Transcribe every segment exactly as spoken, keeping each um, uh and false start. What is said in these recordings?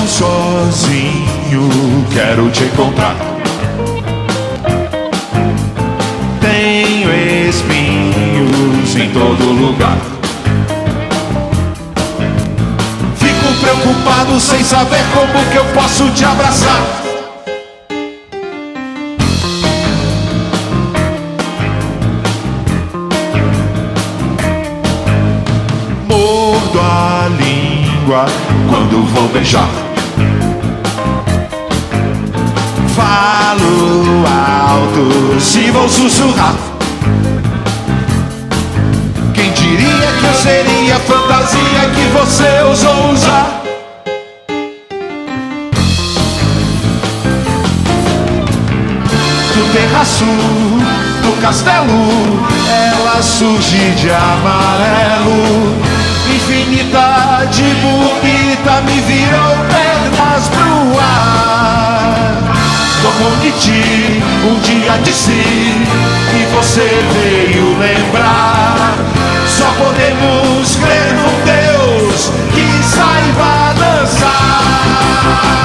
sozinho, quero te encontrar. Tenho espinhos em todo lugar. Fico preocupado sem saber como que eu posso te abraçar. Mordo a língua quando vou beijar. Falo alto se vou sussurrar. Quem diria que eu seria a fantasia que você ousou usar? Do terraço do castelo ela surge de amarelo. Infinidade bonita me virou pernas pro ar. Como Nietzsche um dia disse e você veio lembrar. Só podemos crer num Deus que saiba dançar.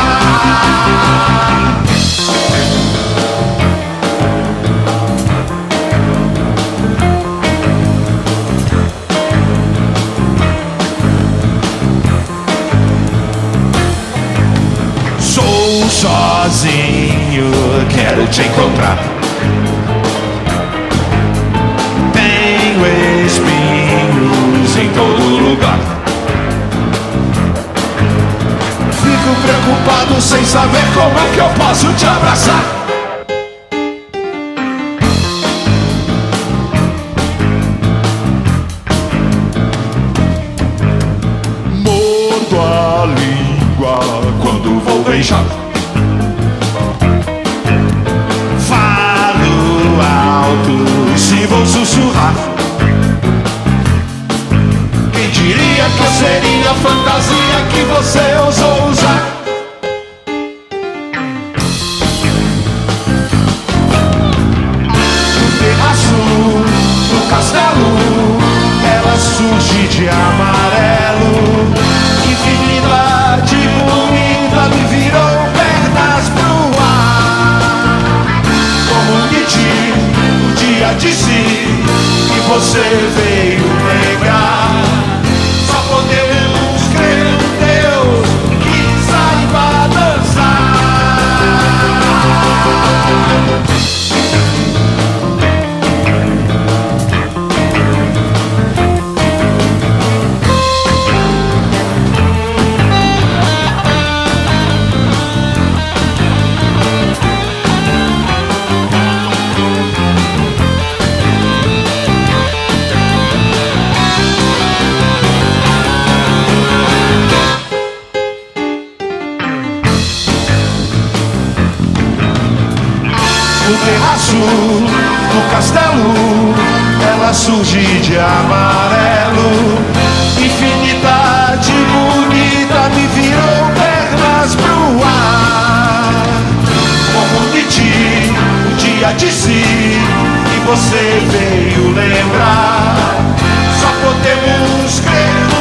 Sou sozinho, quero te encontrar. Tenho espinhos em todo lugar. Fico preocupado sem saber como é que eu posso te abraçar. Mordo a língua quando vou beijar. Falo alto se vou sussurrar. Quem diria que eu seria a fantasia que você ousou usar? No terraço do castelo ela surge de amarelo. Infinidade bonita me virou pernas pro ar. Como Nietzsche um dia disse e você veio lembrar. Só podemos crer num Deus que saiba dançar. No terraço do castelo ela surge de amarelo. Infinidade bonita me virou pernas pro ar. Como Nietzsche um dia disse e você veio lembrar. Só podemos crer